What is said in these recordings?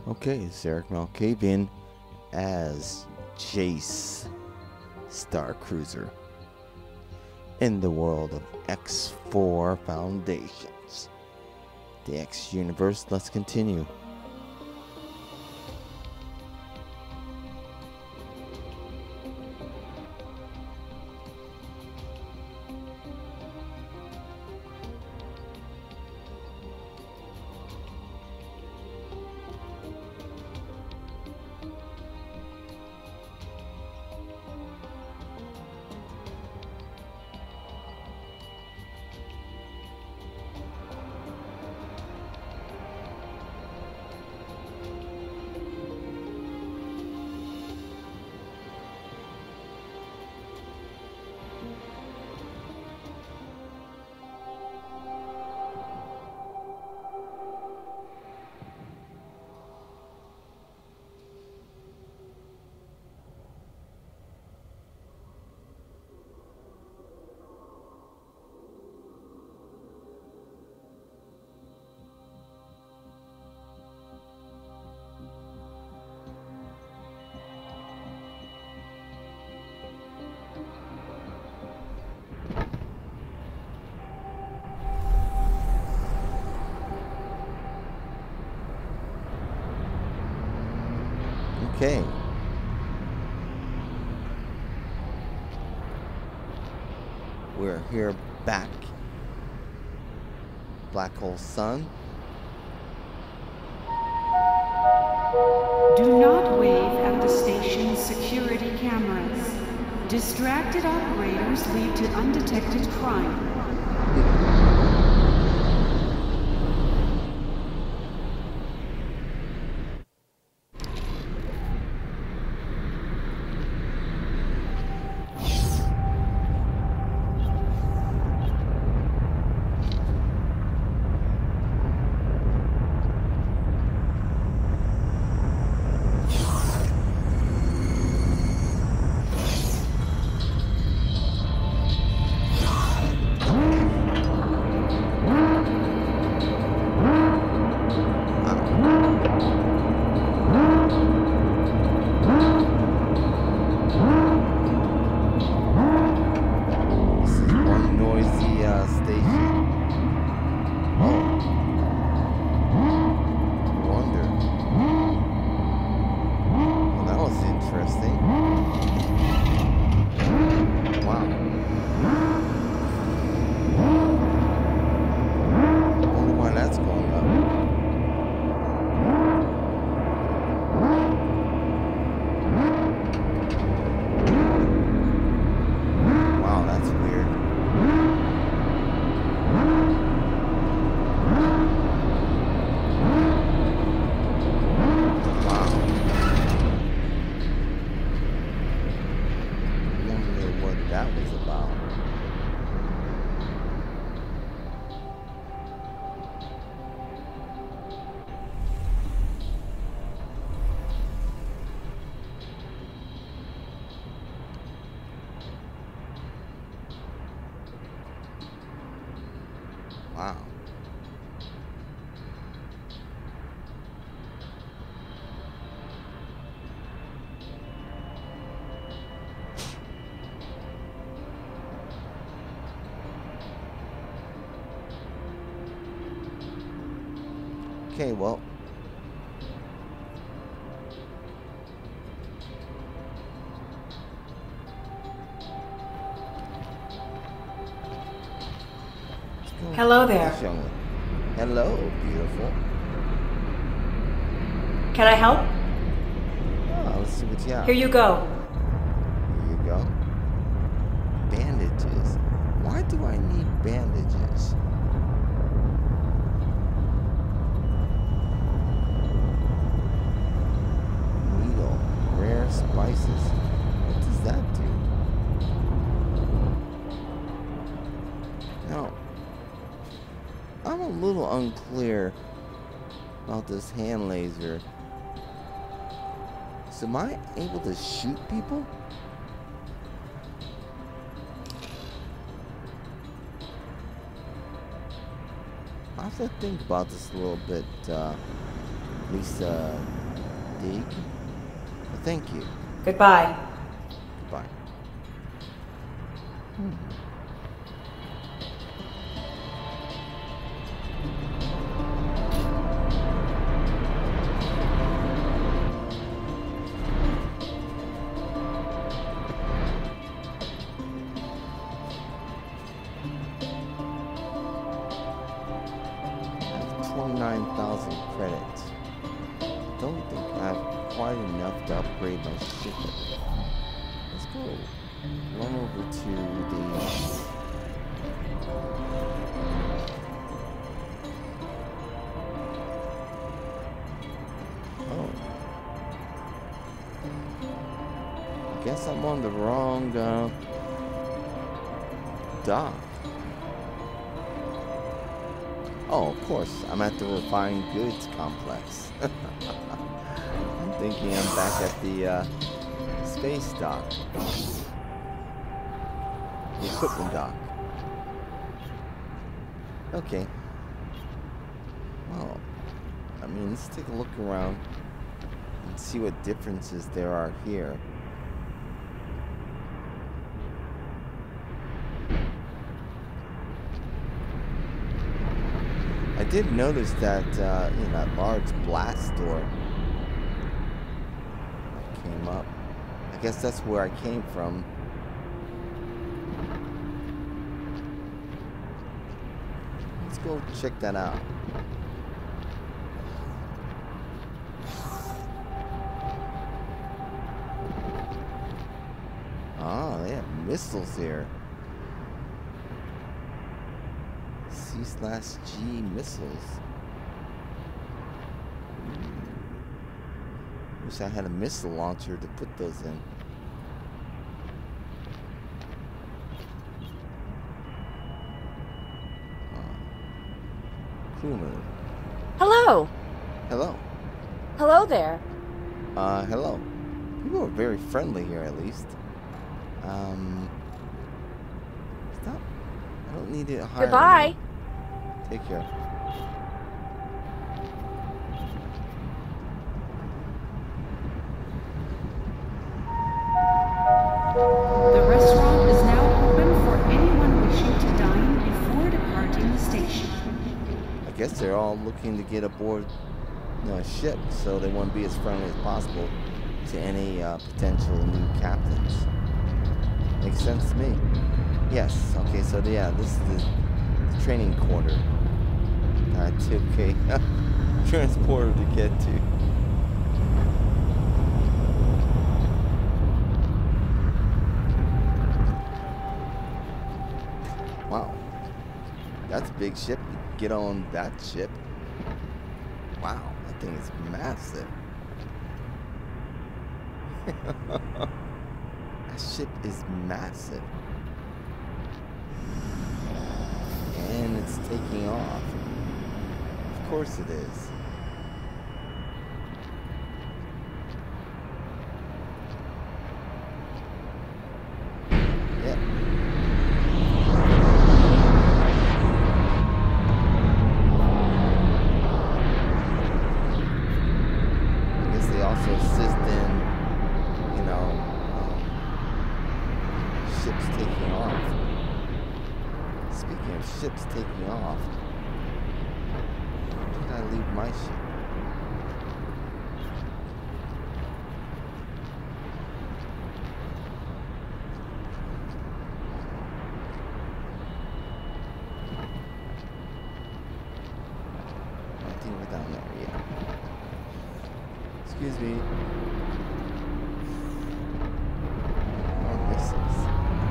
Okay, it's Erik Malkavian as Jaze, Star Cruiser, in the world of X4 Foundations. The X universe, let's continue. Okay. We're here back. Black Hole Sun. Do not wave at the station's security cameras. Distracted operators lead to undetected crime. Wow. Okay, well. Hello there. Hello, beautiful. Can I help? Oh, let's see what you have. Here you go. Here you go. Bandages. Why do I need bandages? Needle. Rare spices. What does that do? No. I'm a little unclear about this hand laser. So am I able to shoot people? I have to think about this a little bit least dig. Well, thank you. Goodbye. Goodbye. I have 29,000 credits. I don't think I have quite enough to upgrade my ship. Let's go run over to the... Oh. I guess I'm on the wrong dock. Oh, of course, I'm at the refined goods complex. I'm thinking I'm back at the space dock. The equipment dock. Okay. Well, I mean, let's take a look around and see what differences there are here. I did notice that, you know, that large blast door came up. I guess that's where I came from. Let's go check that out. Ah, they have missiles here. C/G missiles. Wish I had a missile launcher to put those in. Crewman. Hello. Hello. Hello there. Hello. People are very friendly here, at least. Stop. I don't need to hire Goodbye. anyone. Take care. The restaurant is now open for anyone wishing to dine before departing the station. I guess they're all looking to get aboard, you know, a ship, so they want to be as friendly as possible to any potential new captains. Makes sense to me. Yes. Okay. So yeah, this is the training quarter. I took a transporter to get to. Wow, that's a big ship. You get on that ship. Wow, that thing is massive. That ship is massive. And it's taking off. Of course it is. Yep. I guess they also assist in, you know, ships taking off. Speaking of ships taking off, where did I leave my ship? I think we're down there, yeah. Excuse me. More missiles.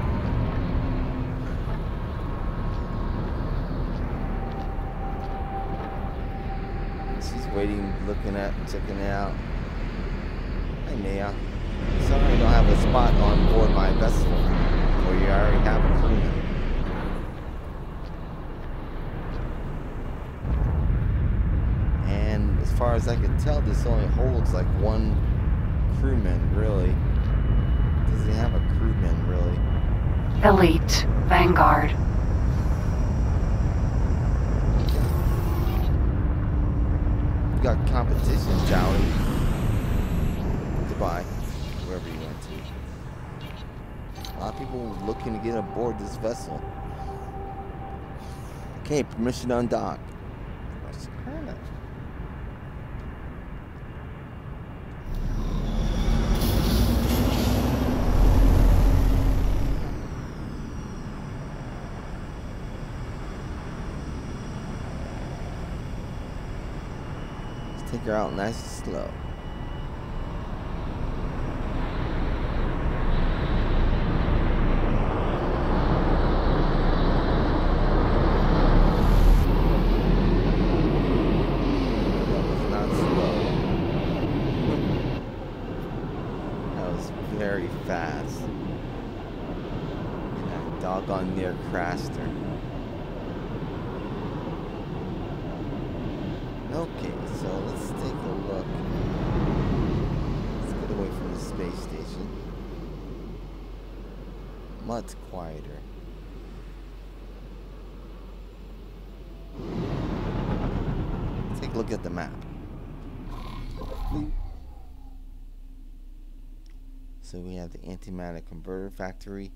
Waiting, looking at, checking it out. Hey, Nia. Sorry I don't have a spot on board my vessel, or you already have a crewman. And as far as I can tell, this only holds like one crewman, really. Does he have a crewman, really? Elite Vanguard. got competition, Jowie. Goodbye, wherever you went to. A lot of people looking to get aboard this vessel. Okay, permission to undock. Take her out nice and slow. That was not slow. That was very fast. And that doggone near crashed her. Okay, so let's take a look. Let's get away from the space station. Much quieter. Take a look at the map. So we have the antimatter converter factory.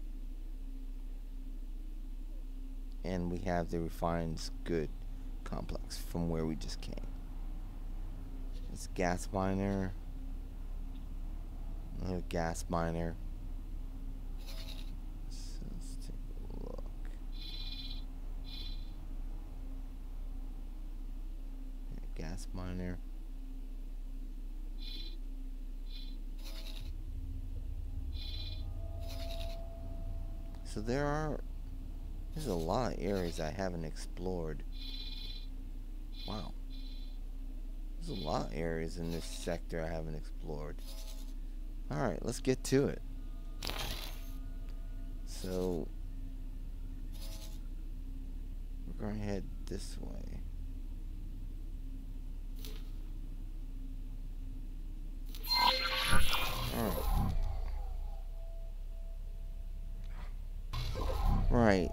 And we have the refined goods complex from where we just came. It's gas miner. Another gas miner. So let's take a look. Yeah, gas miner. So there's a lot of areas I haven't explored. Wow. There's a lot of areas in this sector I haven't explored. Alright, let's get to it. So, we're going to head this way. Alright. Right.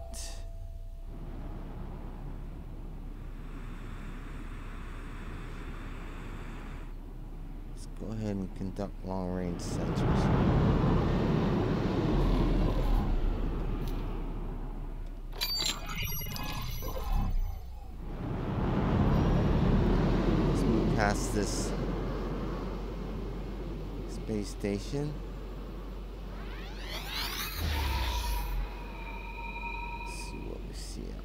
Go ahead and conduct long-range sensors. Let's move past this space station. Let's see what we see out here.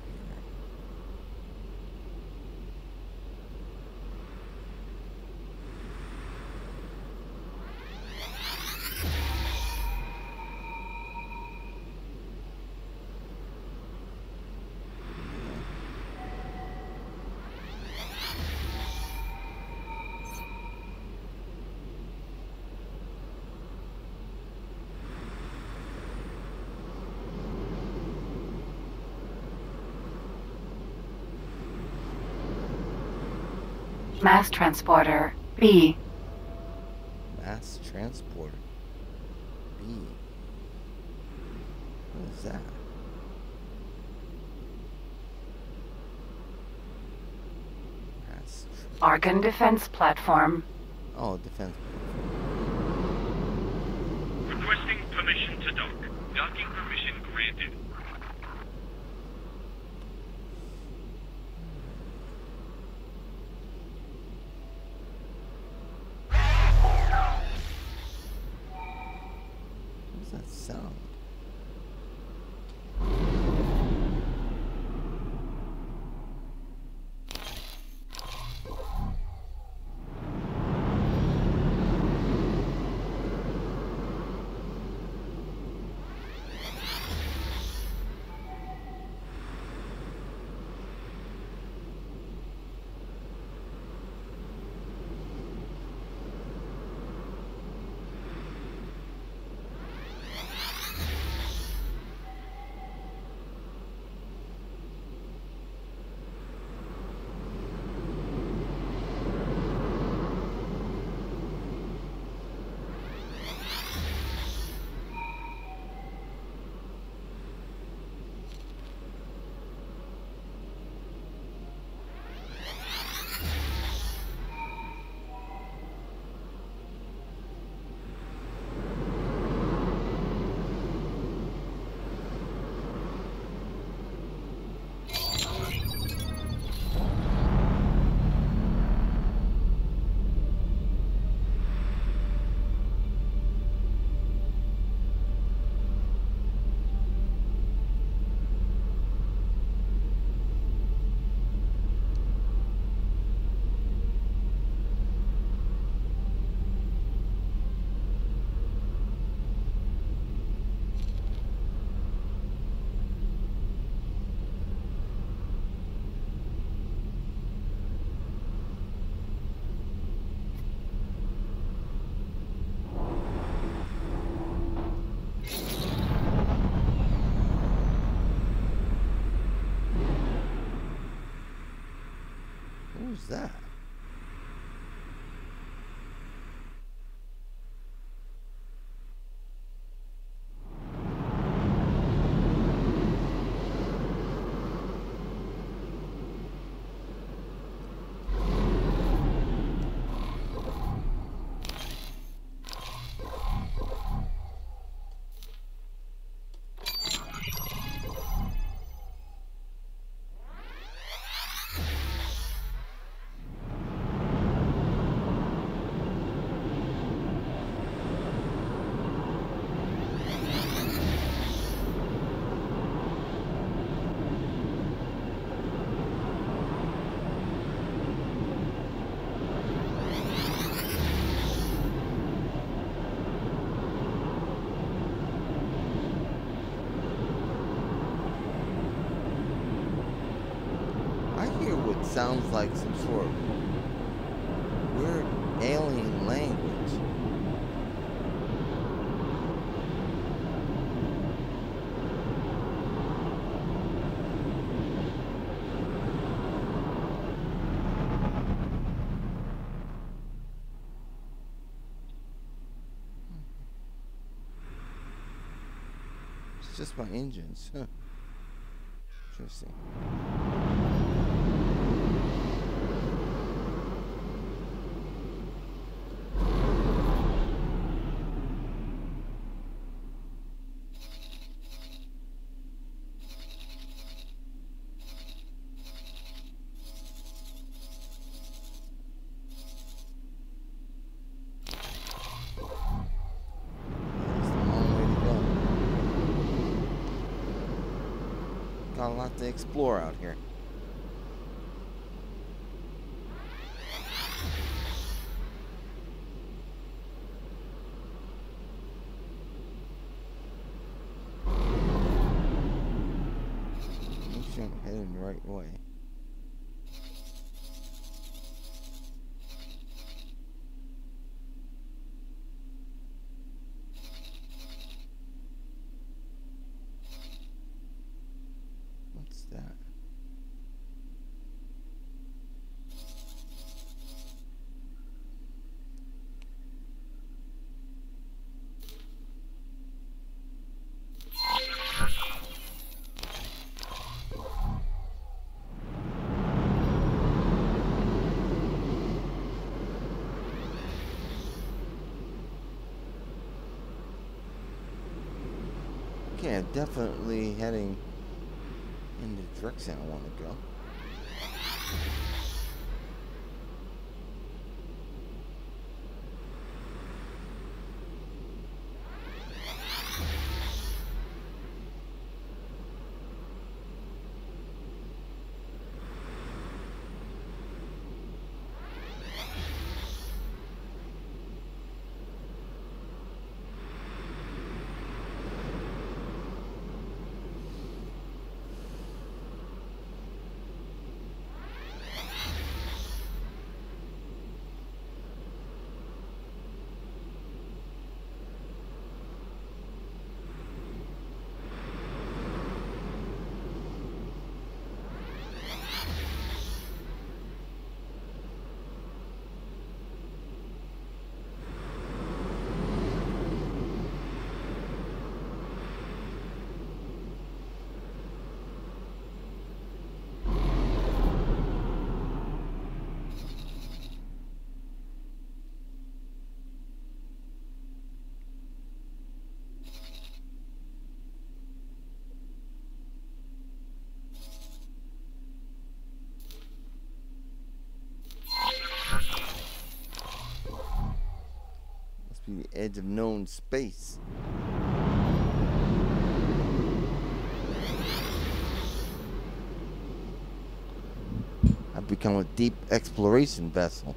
Mass transporter B. Mass transporter B. What is that? Mass Argon defense platform. Oh, defense. Requesting permission to dock. Docking permission granted. What does that sound? sounds like some sort of weird alien language. It's just my engines. Huh. Interesting. Got a lot to explore out here. Make sure I'm heading the right way. What's that? Okay, I'm definitely heading in the direction I want to go. The edge of known space. I've become a deep exploration vessel.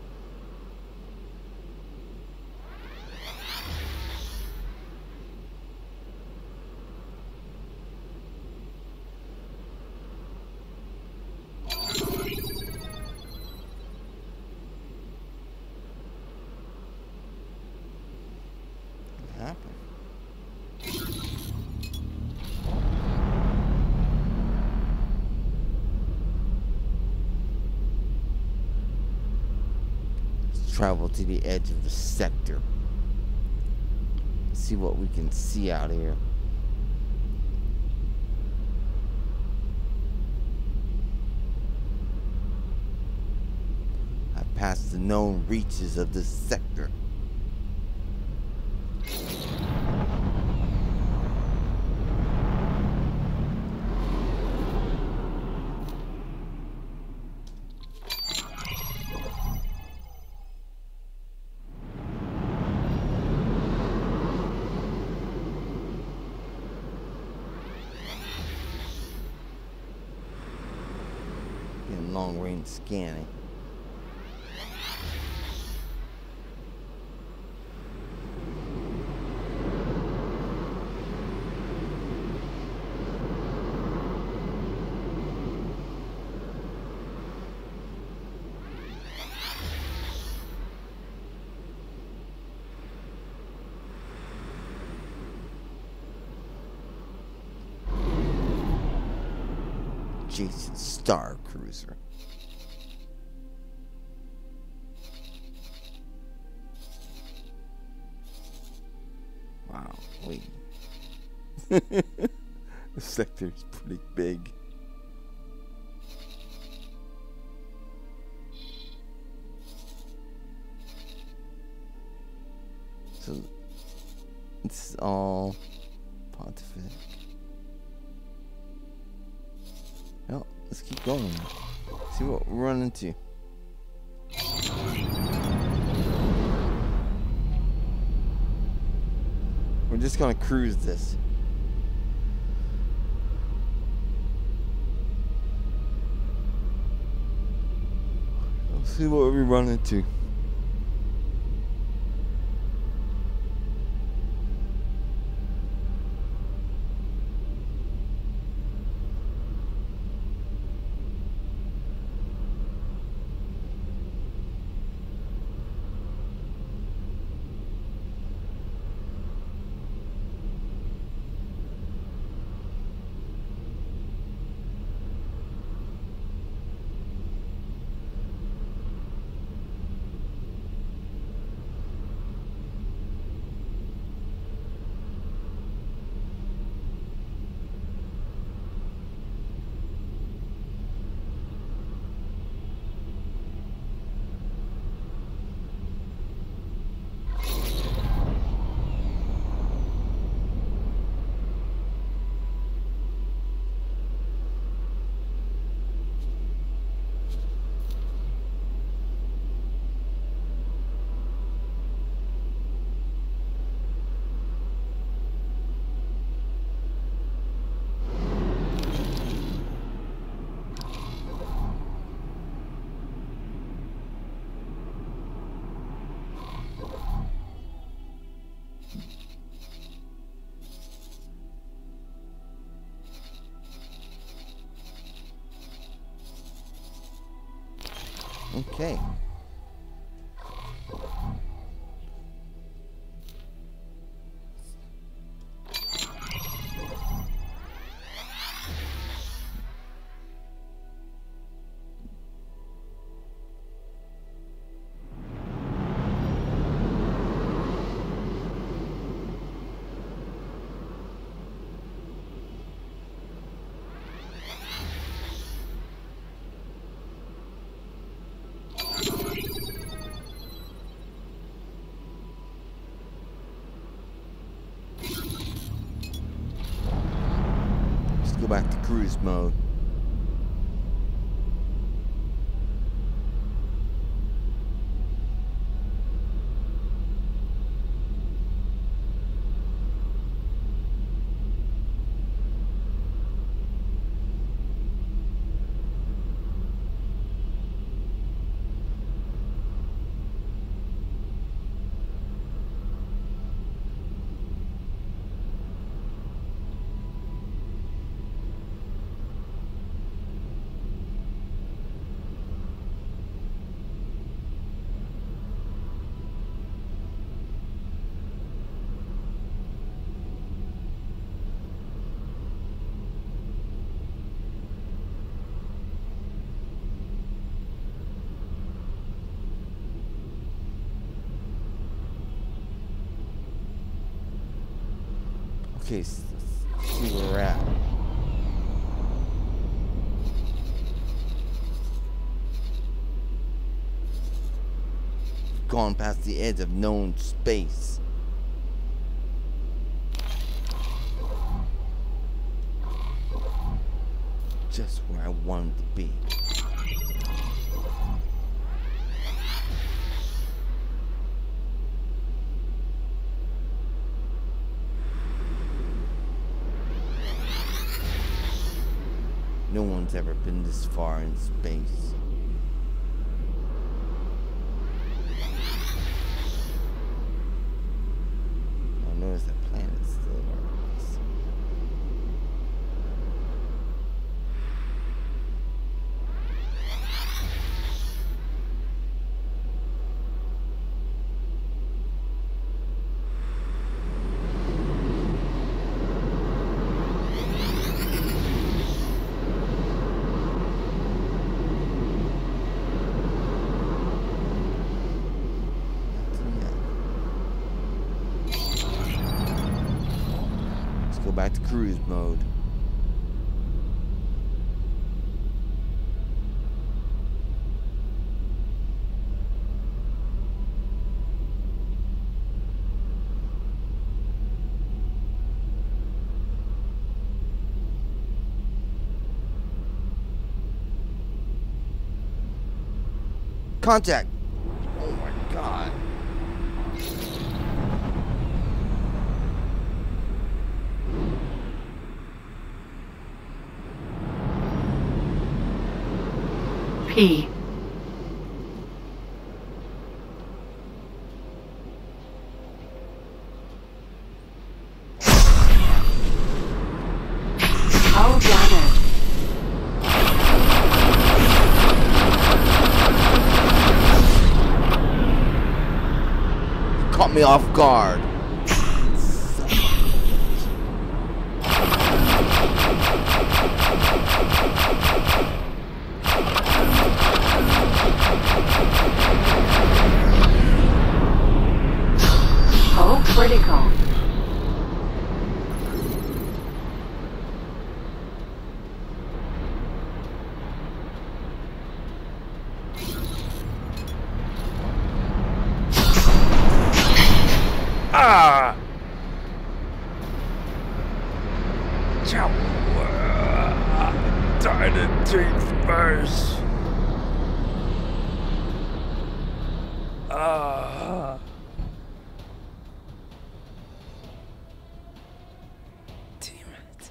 Travel to the edge of the sector. See what we can see out here. I passed the known reaches of this sector. Long range scanning. Jason's Star Cruiser. Wow, wait. The sector is pretty big. So, it's all Pontific. Well, let's keep going. See what we run into. We're just gonna cruise this. Let's see what we run into. Okay. Go back to cruise mode. Okay, let's see where we're at. We've gone past the edge of known space. Just where I wanted to be. No one's ever been this far in space. I notice that planet's still around us. back to cruise mode. Contact! Oh my god. P. Oh, damn it. Caught me off guard. Oh, critical. Ah! Died in teeth first. Ah. Damn it.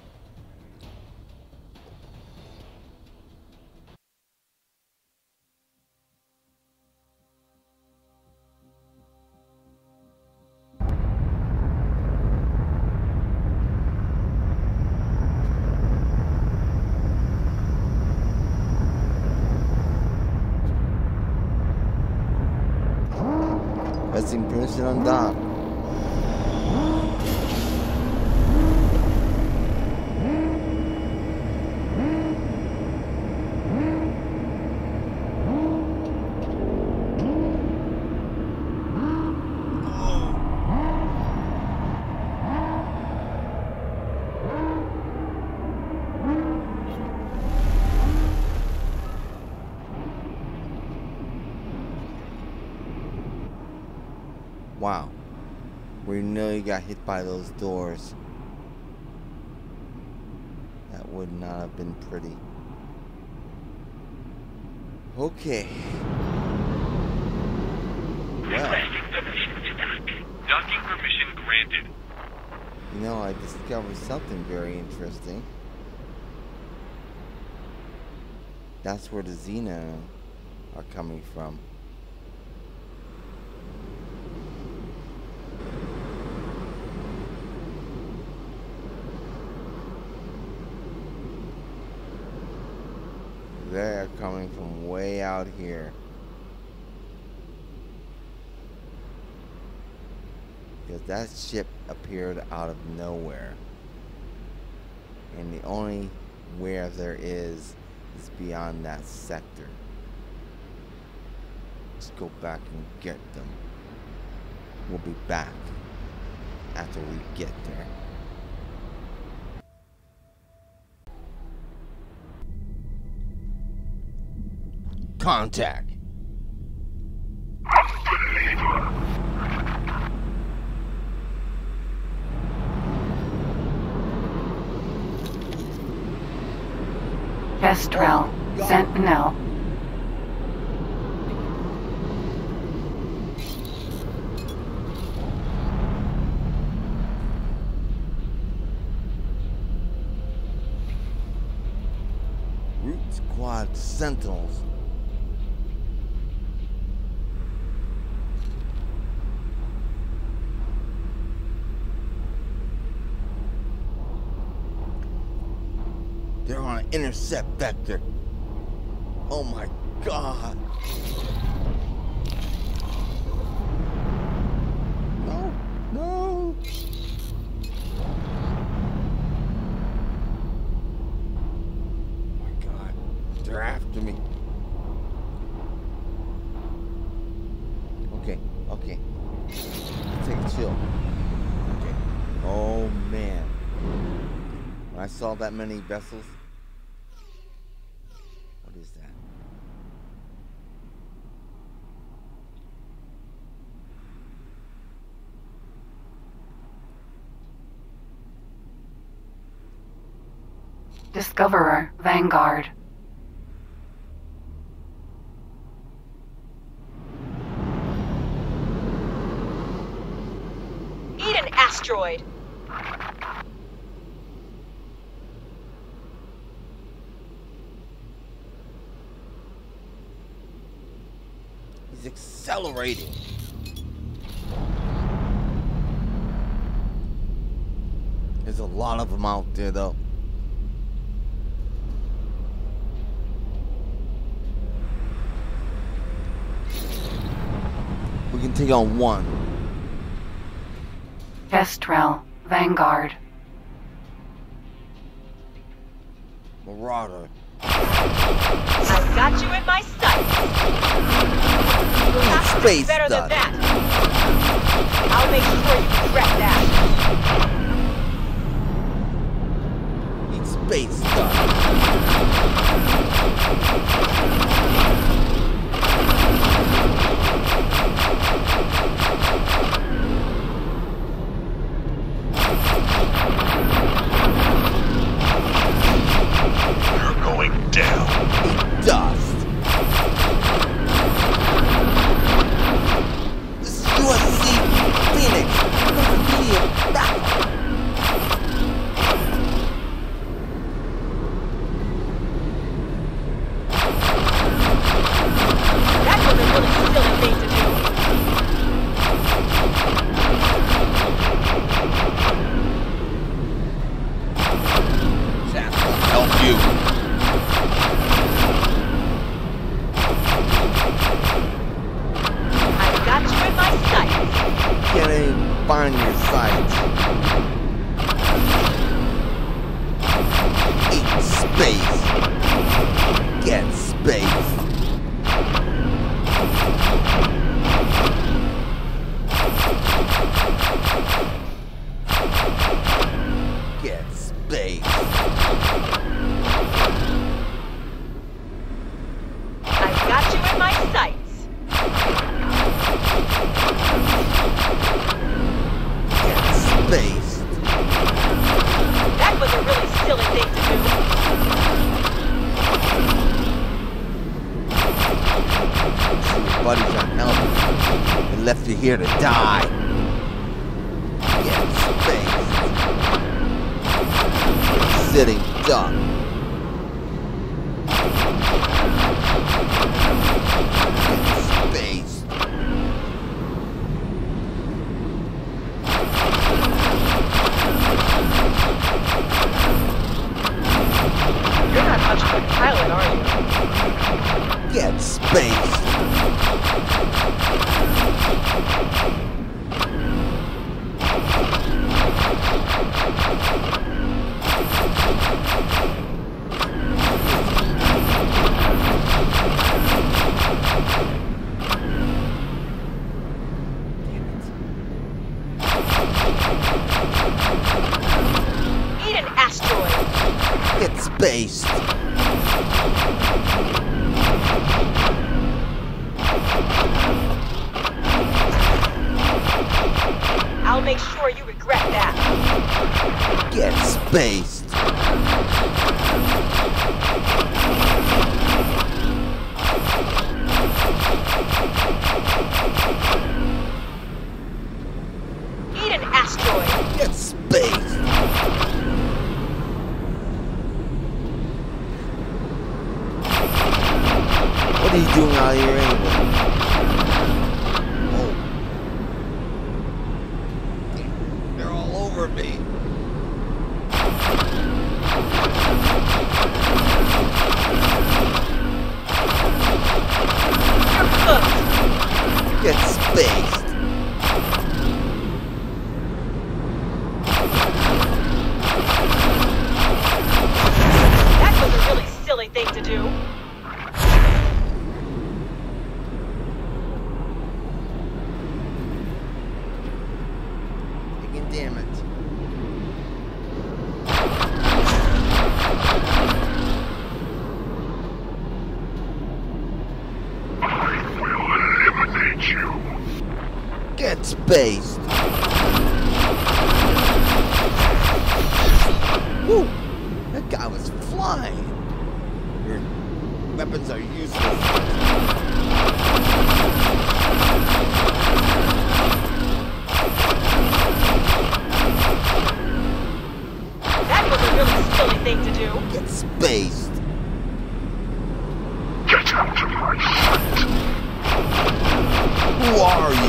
Pressing permission on dock. Wow, we nearly got hit by those doors. That would not have been pretty. Okay. Well, Requesting permission to dock. Docking permission granted. you know, I discovered something very interesting. That's where the Xenon are coming from. They're coming from way out here. Because that ship appeared out of nowhere. And the only where there is beyond that sector. Let's go back and get them. We'll be back after we get there. Contact. Kestrel. Sentinel. Root Squad Sentinels. They're on an intercept vector. Oh my god. No, no. Oh my god. They're after me. Okay, okay. Take a chill. Okay. Oh man. When I saw that many vessels. What is that? Discoverer, Vanguard. Eat an asteroid! He's accelerating. There's a lot of them out there, though. We can take on one. Kestrel, Vanguard. Marauder. I've got you in my sights! You'll have to do Space better than dust. that! I'll make sure you regret that! Eat space stuff. You're going down. Dust. This is USC Phoenix. Immediate backup. That was a really silly thing to do. Chap, I'll help you. I've got you in my sights! Can't even find your sights. Eat space. Get space. Get space. I've got you in my sights! Get space. That was a really silly thing to do. Your buddies aren't helping. They left you here to die. Get space. Sitting duck. Get space. You're not much of a pilot, are you? Get space. Eat an asteroid! Get spaced. I'll make sure you regret that. Get spaced. Eat an asteroid! Get spaced. What are you doing out here anyway? Oh. They're all over me. You're cooked! Get spaced. That was a really silly thing to do. Taking damage. Get spaced. Woo! That guy was flying. Your weapons are useless. That was a really silly thing to do. Get spaced. Get out of my sight. Who are you?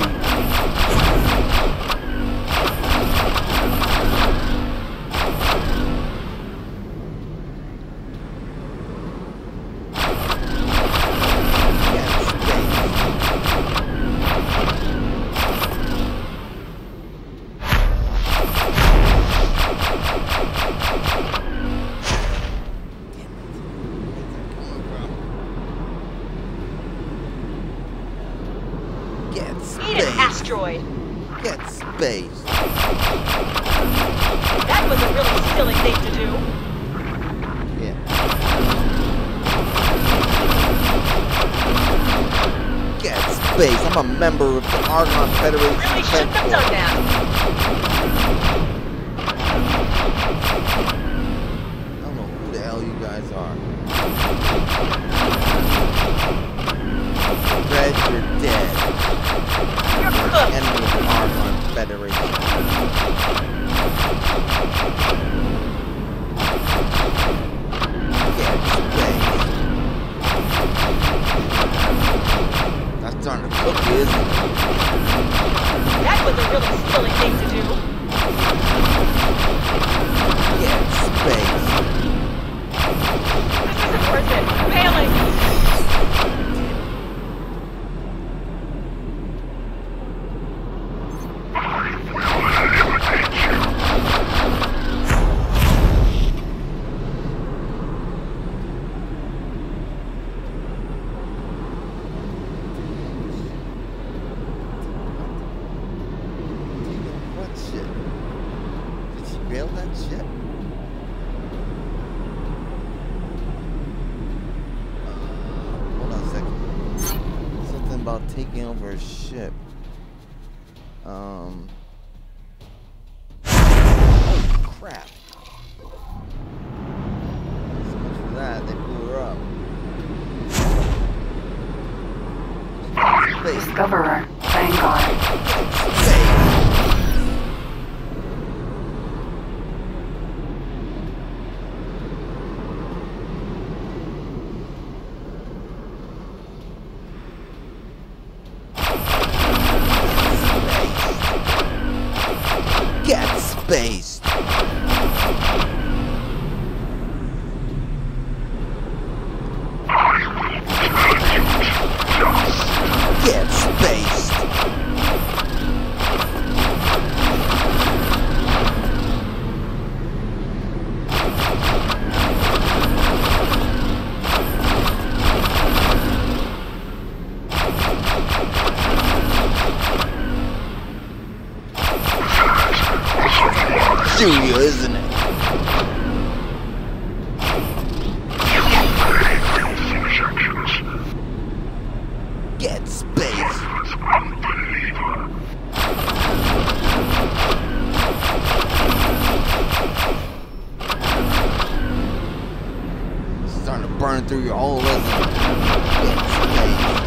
Eat an asteroid. Get spaced. That was a really silly thing to do. Yeah. Get spaced. I'm a member of the Argon Federation. Really shouldn't have done that. I don't know who the hell you guys are. Red, you're dead. You're You're cooked. an enemy of the Argon Federation. Get spaced. That's starting to cook, isn't it? That was a really silly thing to do. Get spaced. This isn't worth it. Failing. What shit? Did she bail that shit? Hold on a second. Something about taking over a ship. Holy crap. So much for that, they blew her up. Space. Discoverer, Vanguard. Space. Get spaced. Get spaced. Julia, isn't it? Get spaced. Starting to burn through your whole resume. Get spaced.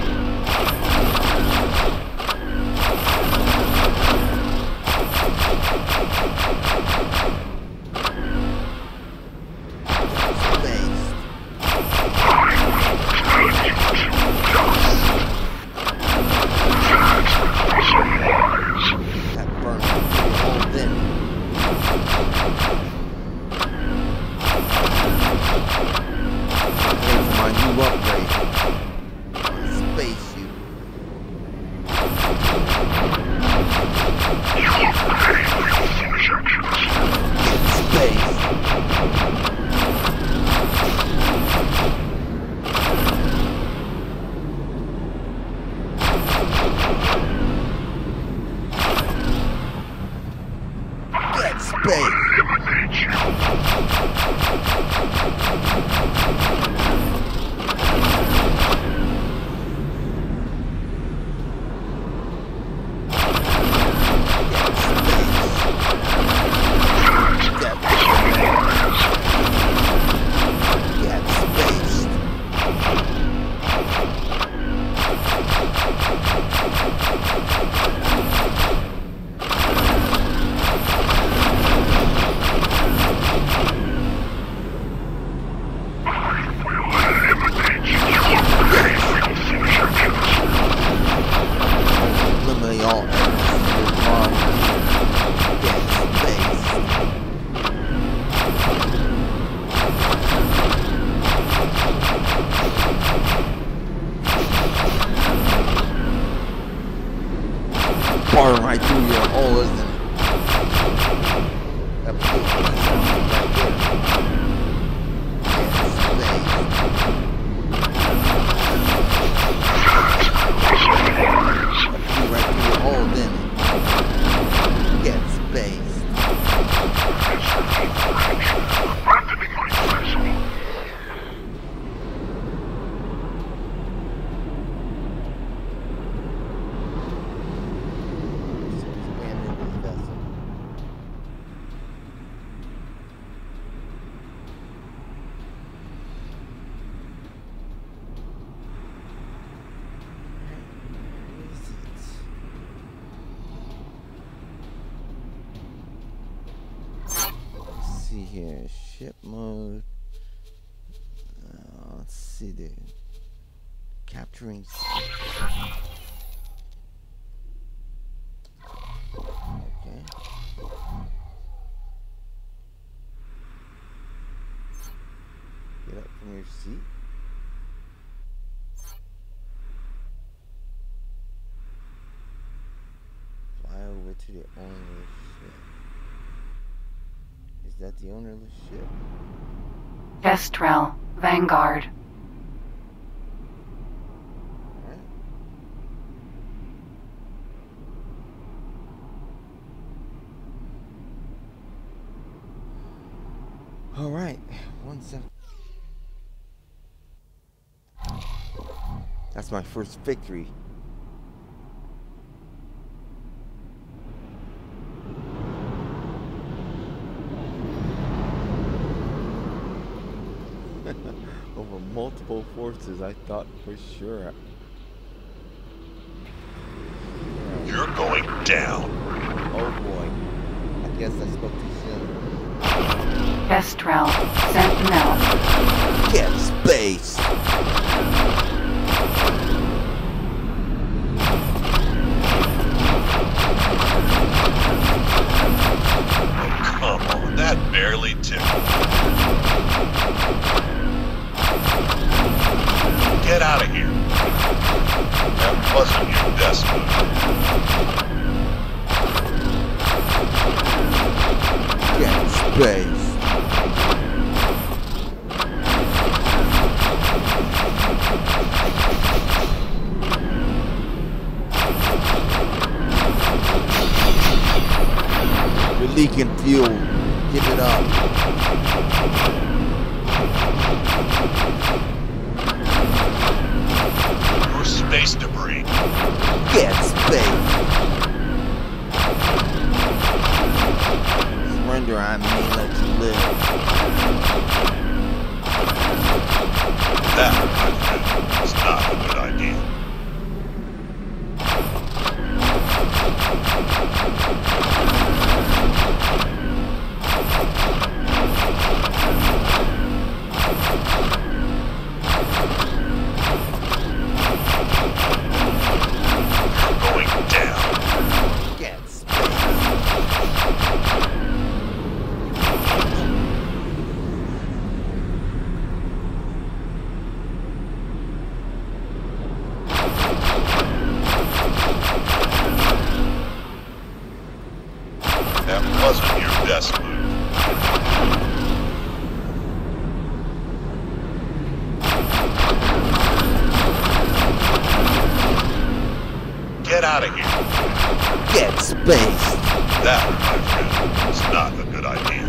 burn right through your hole, isn't it? Absolutely. Right there. Right through your hole, didn't it? Get spaced. Here, ship mode. Let's see, dude. Capturing. Okay. Get up from your seat. Fly over to the owner's ship. Is that the ownerless ship? Kestrel, Vanguard. All right. 1 sec. That's my first victory. Over multiple forces, I thought for sure. You're going down. Oh boy. I guess I spoke too soon. Kestrel, Sentinel. Get space! Come on, that barely tickled. Get out of here. That wasn't your best move. Get space! You're leaking fuel. Give it up. Space debris. Get space. Surrender, I may let you live. That, my friend, is not a good idea. Get out of here. Get space. That, my friend, is not a good idea.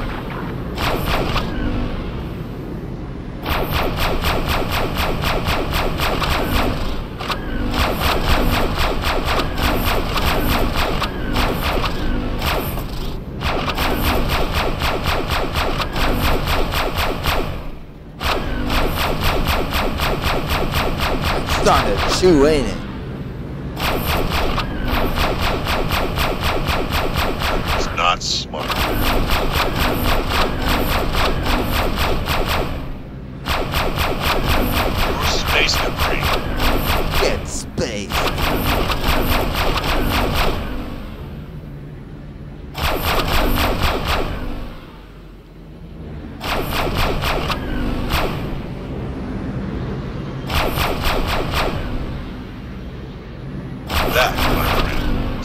Starting to chew, ain't it? It's not smart. More space debris. Get space.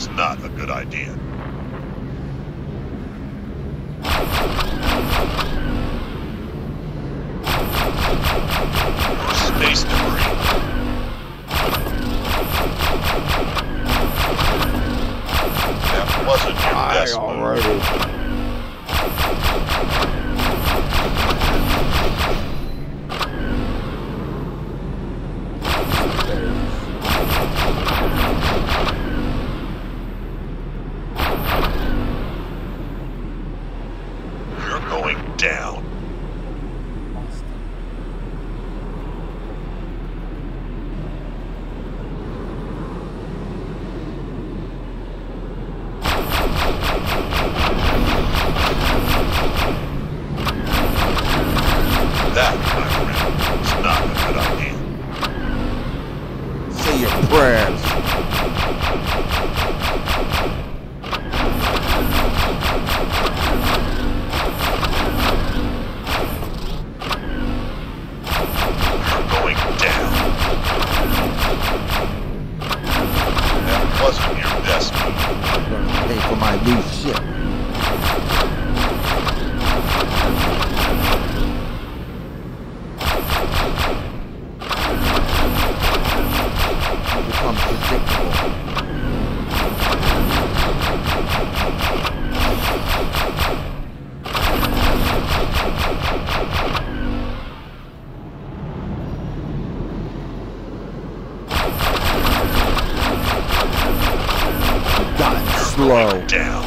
was not a good idea. Your space debris. That wasn't your best move. You're going down. That, my friend, is not a good idea. Say your prayers. You're going down. That wasn't your best move. I'm gonna pay for my new ship. You become predictable. God, slow. Down.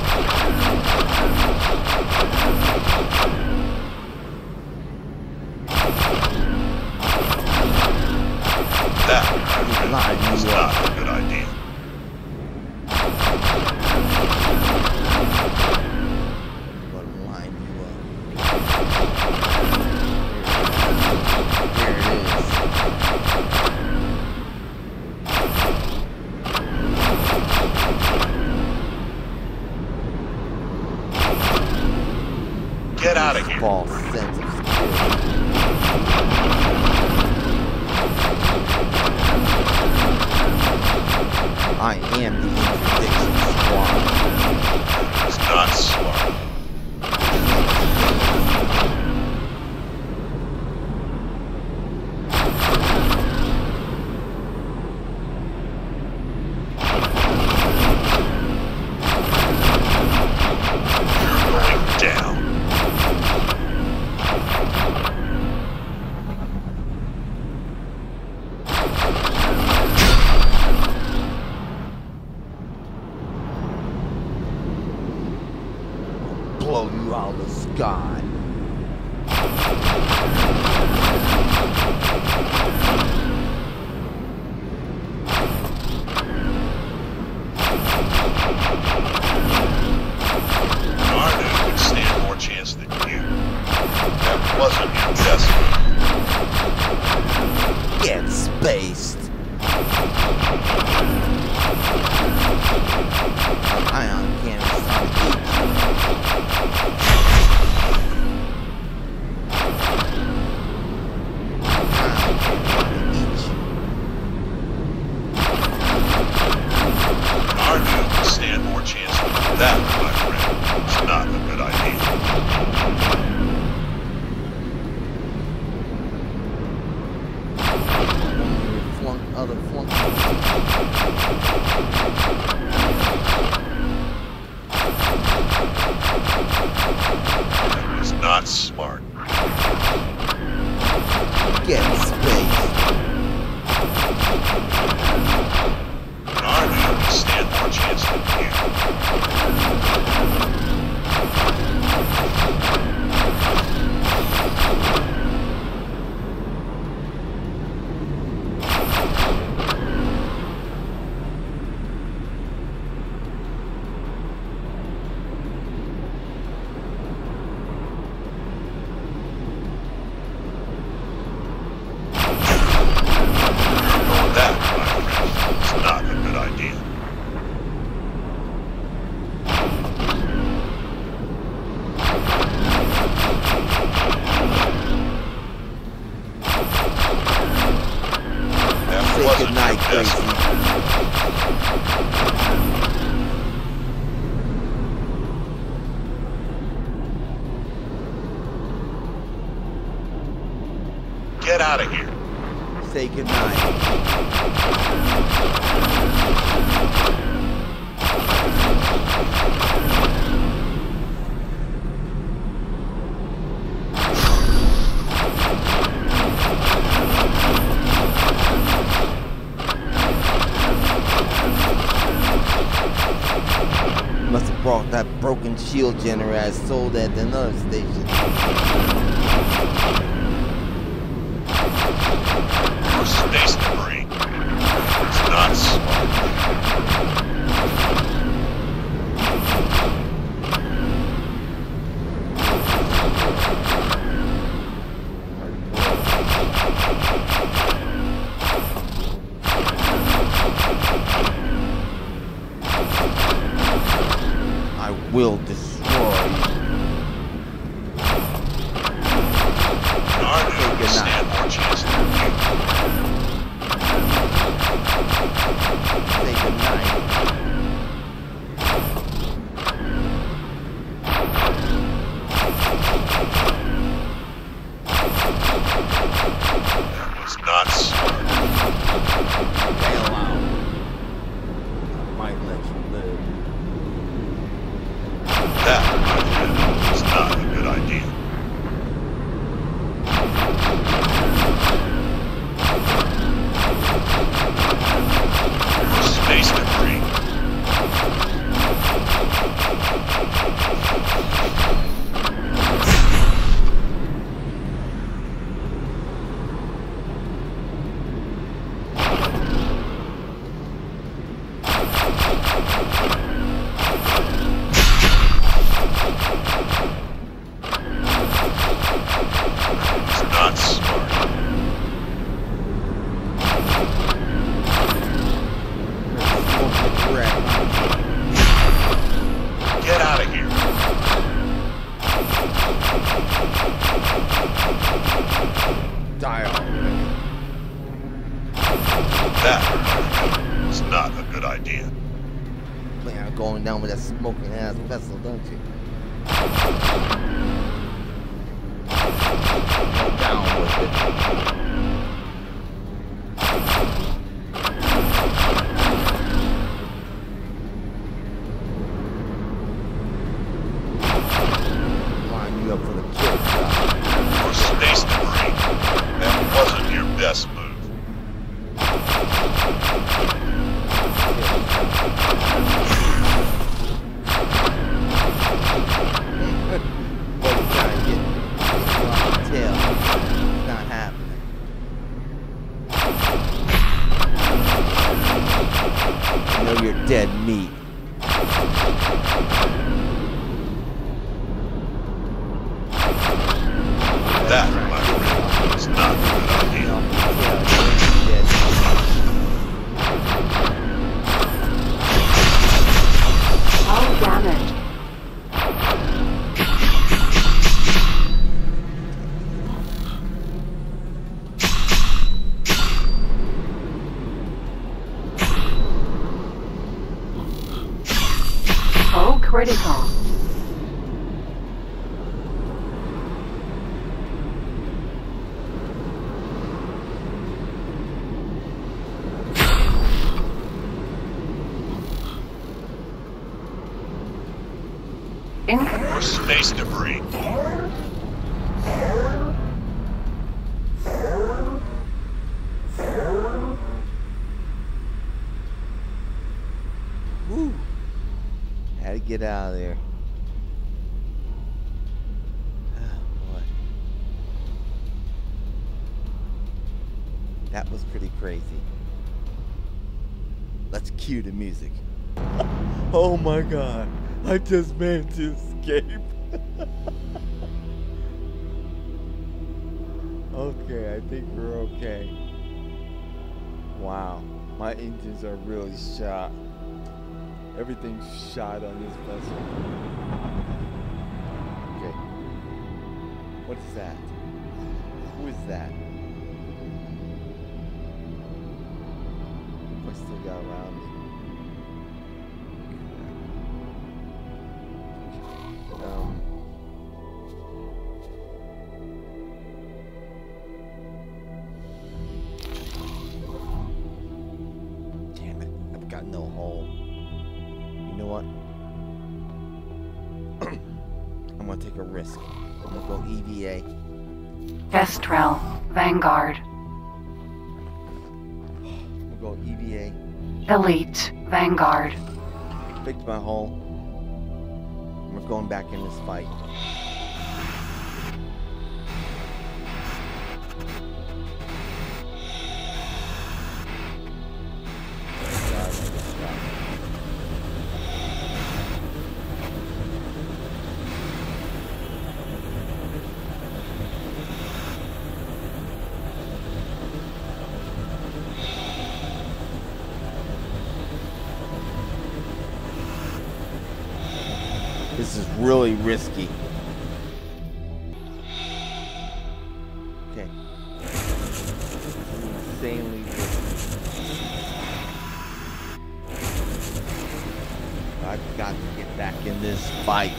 That, my friend, Line is you up. not a good idea. Gonna line you up. There it is. Get out of here. False sense of security. I am the interdiction squad. It's not smart. You're going down. Blow you out of the sky. Arnu would stand more chance than you. That wasn't your best move. Get spaced. Ion cannons on each. Arnu would stand more chance than that, my friend. It's not a good idea. Flung Say goodnight. Must have brought that broken shield generator I sold at another station. More space debris. It's not smart. Will destroy you. Our new stand more chance than you. Say goodnight. That was not smart. Bail out. I might let you live. That, my friend, is not a good idea. More space debris. Going down with that smoking ass vessel, don't you? Go down with it. Line you up for the kill shot. More space debris. That wasn't your best move. You're dead meat. That, my friend, is not a good idea. All damage. Critical. More space debris. Woo. Had to get out of there. Oh boy. That was pretty crazy. Let's cue the music. Oh my god. I just managed to escape. Okay, I think we're okay. Wow. My engines are really shot. Everything's shot on this vessel. Okay. What is that? Who is that? I still got around me. what? I'm gonna take a risk. I'm gonna go EVA. Kestrel, Vanguard. I'm gonna go EVA. Elite, Vanguard. Fixed my hull. We're going back in this fight. This is really risky. Okay. This is insanely risky. I've got to get back in this fight.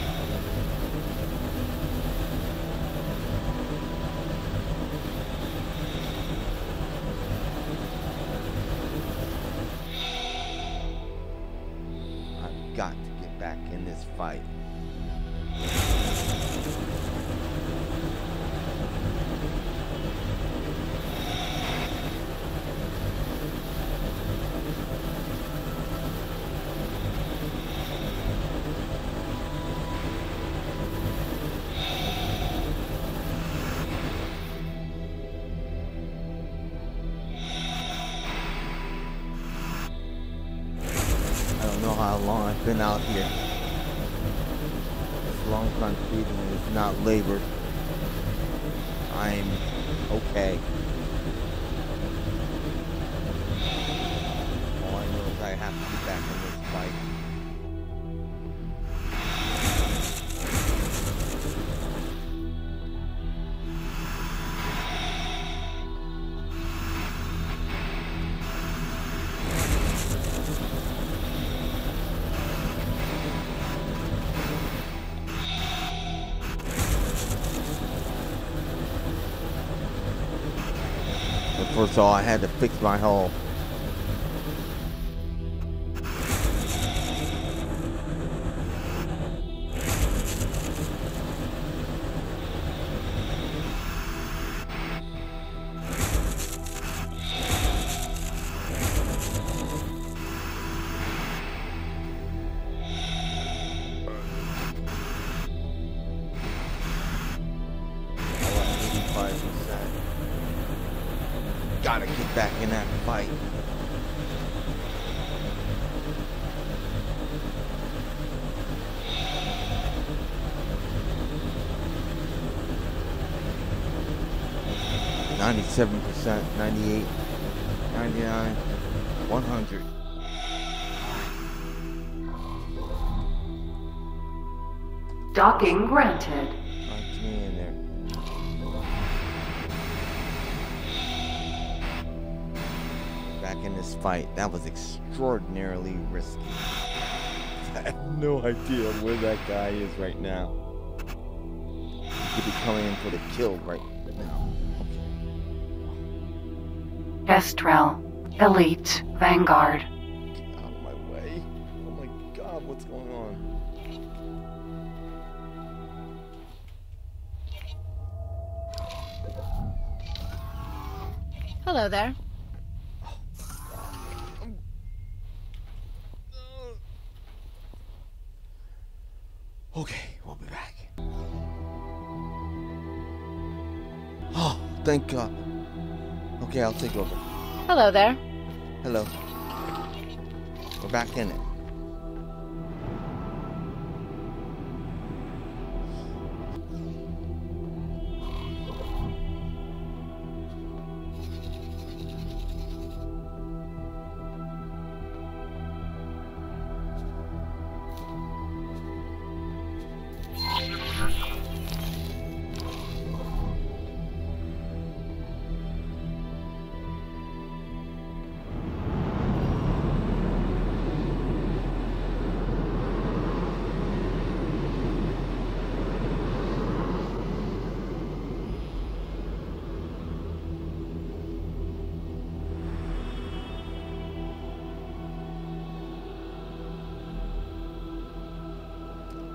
I've got to get back in this fight. I don't know how long I've been out here. As long as I'm breathing and it's not labored, I'm okay. All I know is I have to get back in this fight. First of all, I had to fix my hull. Gotta get back in that fight. %, 98, 99, 100. Docking granted. Punch me in there. Back in this fight. That was extraordinarily risky. I have no idea where that guy is right now. He could be coming in for the kill right now. Kestrel, Elite, Vanguard. Get out of my way. Oh my god, what's going on? Hello there. Okay, we'll be back. Oh, thank God. Okay, I'll take over. Hello there. Hello. We're back in it.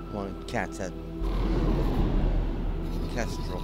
One cat's head. Kestrel.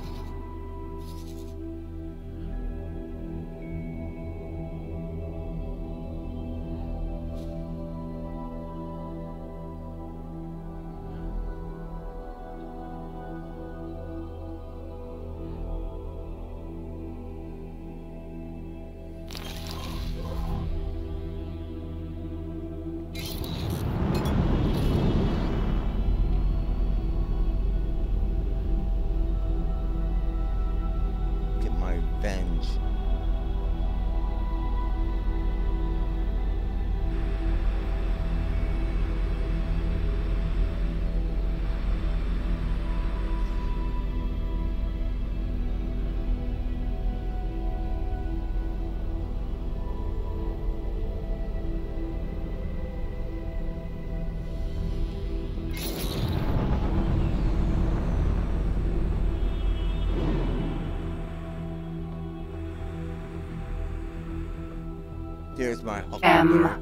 Here's my M.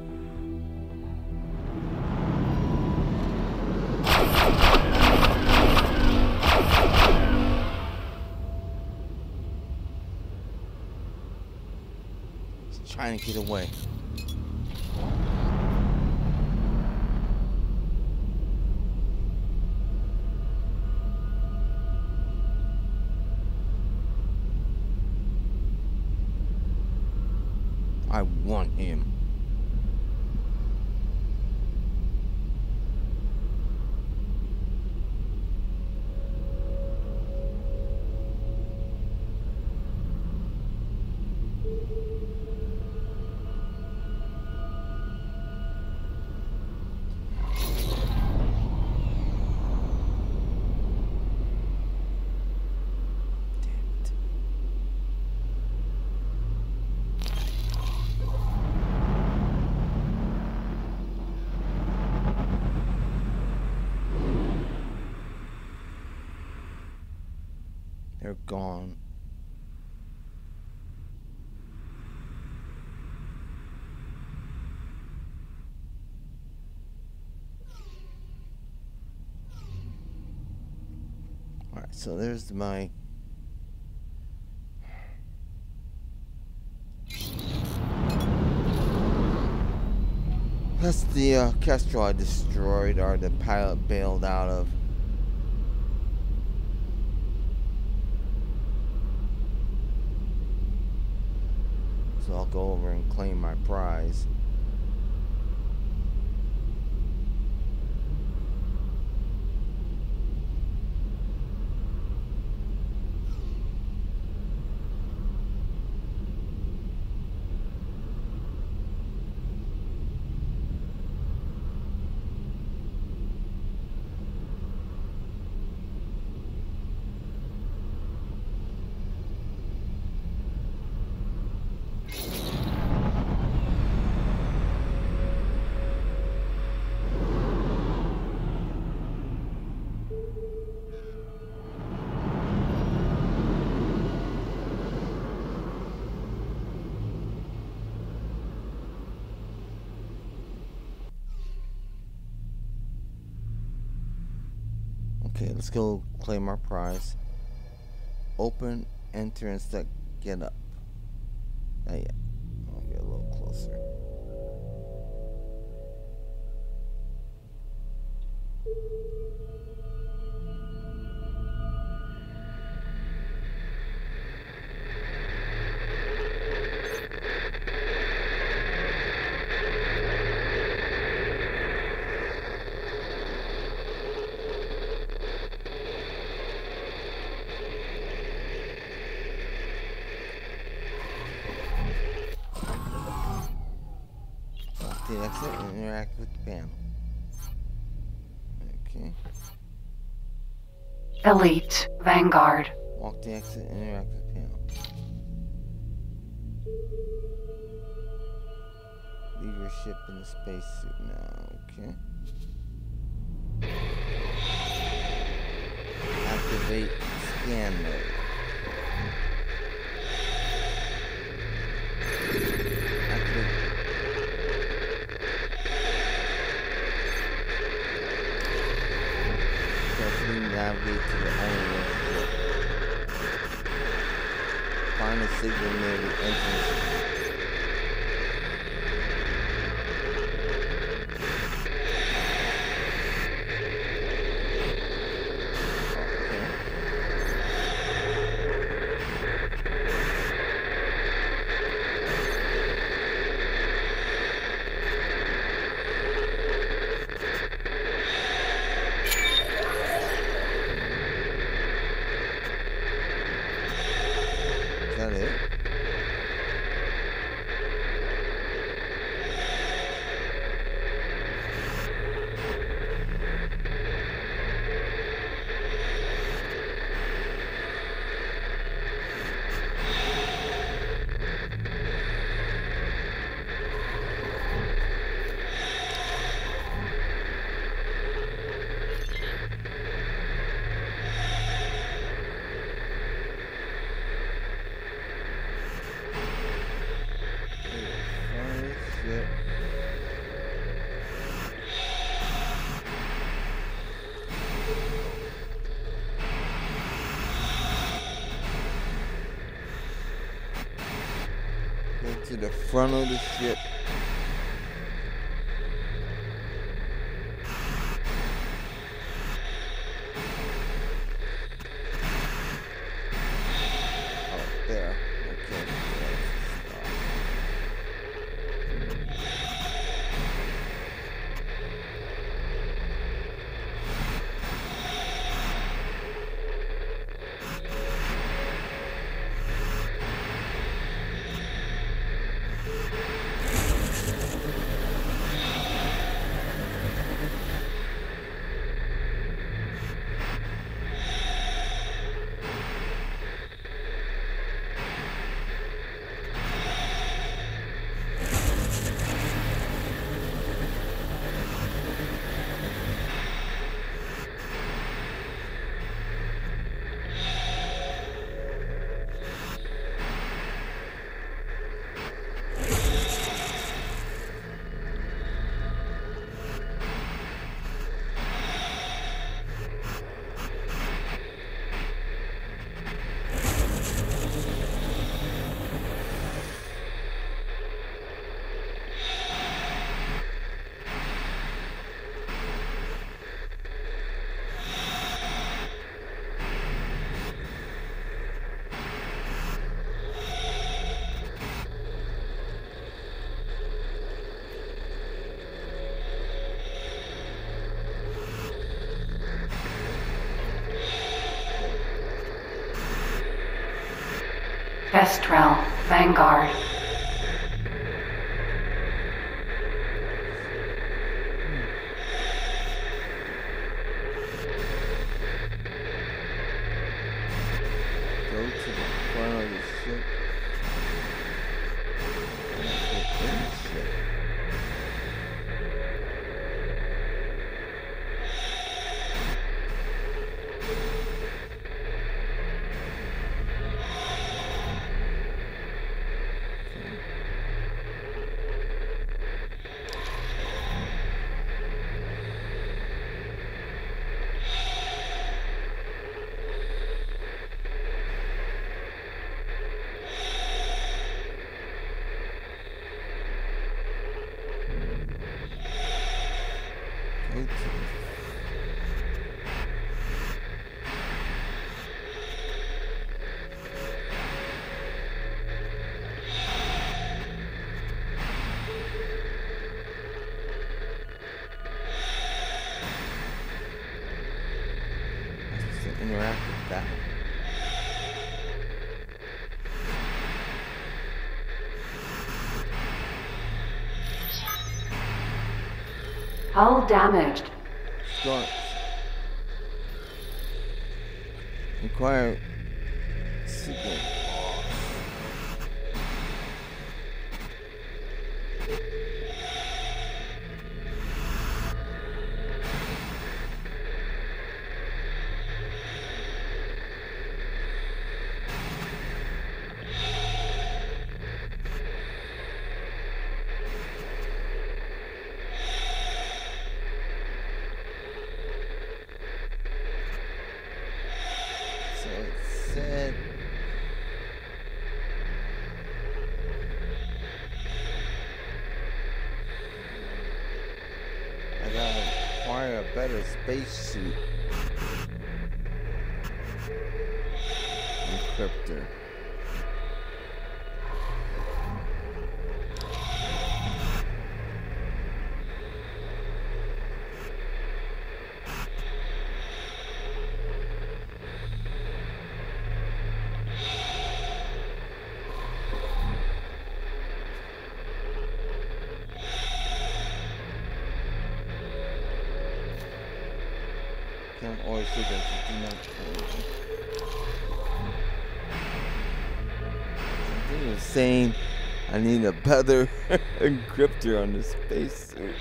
He's trying to get away. I want him. They're gone. Alright, so there's my... That's the Kestrel I destroyed, or the pilot bailed out of. So I'll go over and claim my prize. Okay, let's go claim our prize. Open, enter, and select get up. Not yet. I'll get a little closer. Exit and interact with the panel. Okay. Elite Vanguard. Walk the exit and interact with the panel. Leave your ship in the spacesuit now. Okay. Activate scan mode. navigate to the owner. Find a signal near the entrance. To the front of the ship. Oh, there. Okay. Kestrel, Vanguard. Go to the front of the ship. And go in the ship. Interact with that. Hull damaged. Start. Inquire signal. better spacesuit. Encryptor. Or should I do not Something was saying I need a better encryptor on the spacesuit.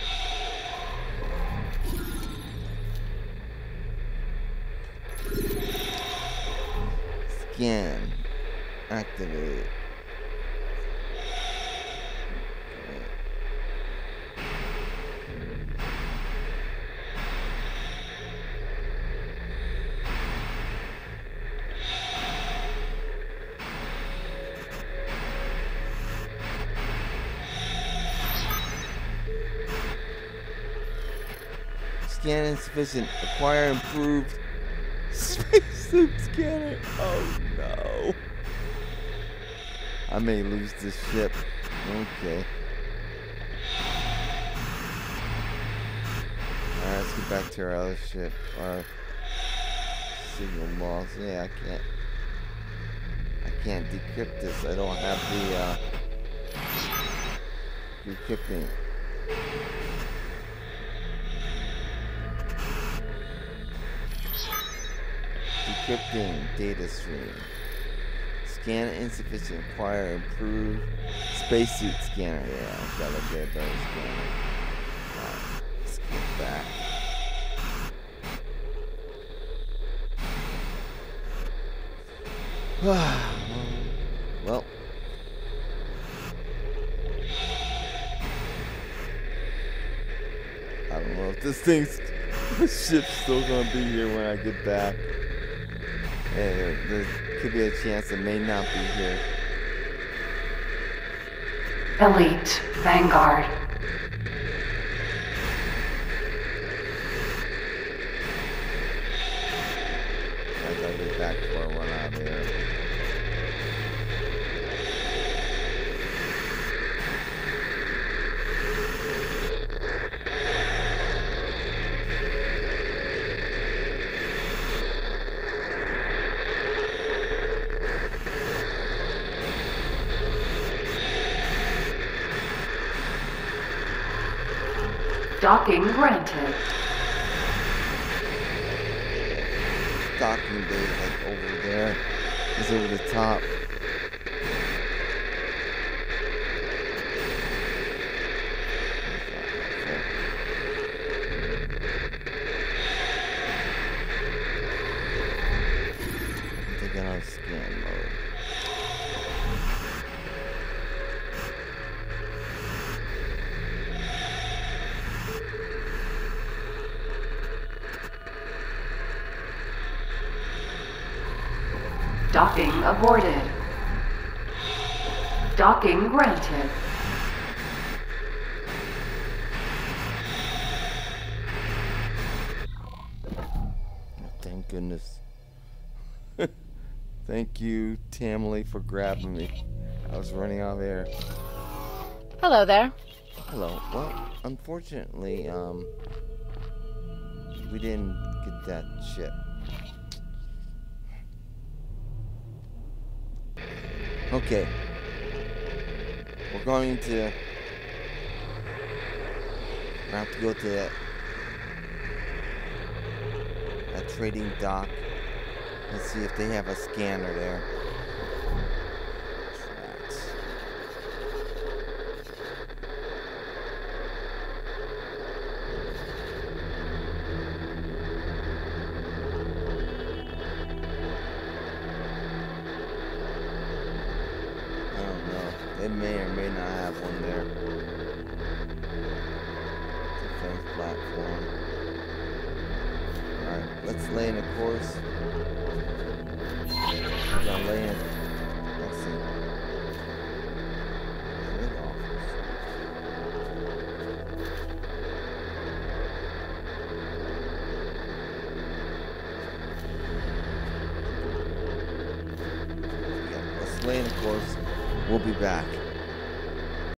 Scan. Activate. Scan insufficient. Acquire improved spacesuit scanner. Oh no. I may lose this ship. Okay. Alright, let's get back to our other ship. Our signal loss. Yeah, I can't decrypt this. I don't have the decrypting. Decrypting data stream. Scan insufficient. Acquire improved spacesuit scanner. Yeah, I've got to get a better scanner. Alright, let's get back. Well. I don't know if this ship's still gonna be here when I get back. There could be a chance it may not be here. Elite Vanguard. I gotta get back before I run out of here. Docking granted. Docking bay is like over there. It's over the top. I'm taking out scan mode. Docking aborted. Docking granted. Thank goodness. Thank you, Tamley, for grabbing me. I was running out of air. Hello there. Hello. Well, unfortunately, we didn't get that ship. Okay. We're going to have to go to that trading dock. Let's see if they have a scanner there. Tracks. They may or may not have one there. Defense platform. Alright, let's lay in a course. We're gonna lay in. Let's see. Good office. Roleplay, and of course, we'll be back.